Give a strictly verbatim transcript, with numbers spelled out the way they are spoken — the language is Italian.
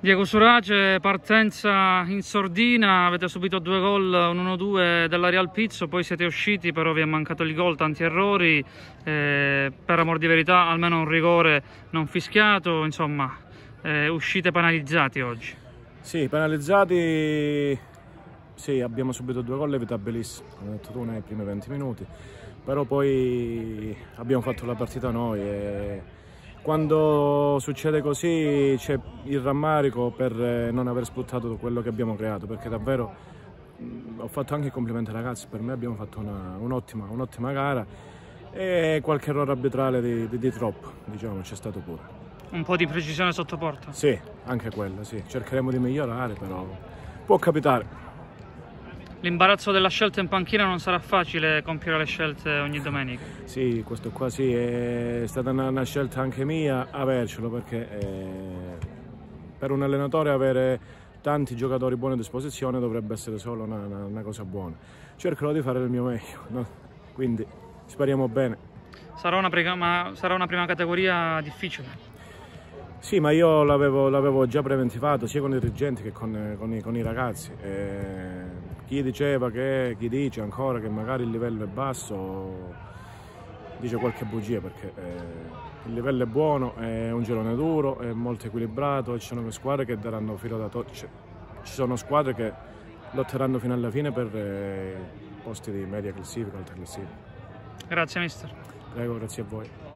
Diego Surace, partenza in sordina, avete subito due gol, un uno due della Real Pizzo, poi siete usciti, però vi è mancato il gol, tanti errori, eh, per amor di verità almeno un rigore non fischiato, insomma eh, uscite penalizzati oggi. Sì, penalizzati, sì, abbiamo subito due gol evitabilissimi, come hai detto tu, nei primi venti minuti, però poi abbiamo fatto la partita noi e quando succede così c'è il rammarico per non aver sfruttato quello che abbiamo creato, perché davvero mh, ho fatto anche i complimenti ai ragazzi, per me abbiamo fatto un'ottima un un'ottima gara e qualche errore arbitrale di, di, di troppo, diciamo, c'è stato pure. Un po' di precisione sotto porta? Sì, anche quello, sì, cercheremo di migliorare, però può capitare. L'imbarazzo della scelta in panchina non sarà facile compiere le scelte ogni domenica. Sì, questo qua sì, è stata una, una scelta anche mia avercelo, perché eh, per un allenatore avere tanti giocatori buoni a disposizione dovrebbe essere solo una, una, una cosa buona. Cercherò di fare il mio meglio, no? Quindi speriamo bene. Sarà una, prima, sarà una prima categoria difficile? Sì, ma io l'avevo già preventivato sia con i dirigenti che con, con, i, con i ragazzi. E chi diceva che, chi dice ancora che magari il livello è basso, dice qualche bugia, perché eh, il livello è buono, è un girone duro, è molto equilibrato e ci sono squadre che daranno filo da torcere. Ci sono squadre che lotteranno fino alla fine per eh, posti di media classifica, alta classifica. Grazie mister. Prego, grazie a voi.